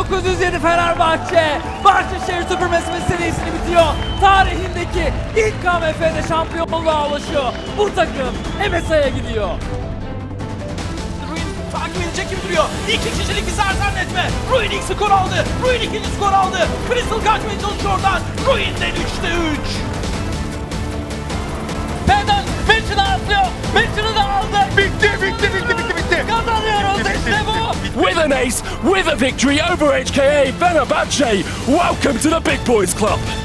1907 Fenerbahçe, Bahçeşehir Süpürmesi serisini bitiyor. Tarihindeki ilk KMF'de şampiyonluğa ulaşıyor. Bu takım MSI'ye gidiyor. Ruin takip edecek gibi duruyor. İki kişilik bir sersem etme. Ruin ilk skor aldı. Ruin ikinci skor aldı. Crystal kaçmaya çalışıyor oradan. Ruin'den 3'te 3. Benden Mitchell'ı atlıyor. Mitchell'ı da aldı. Bitti. Kazanıyoruz işte bu. With an ace, with a victory over HKA Fenerbahce. Welcome to the Big Boys Club.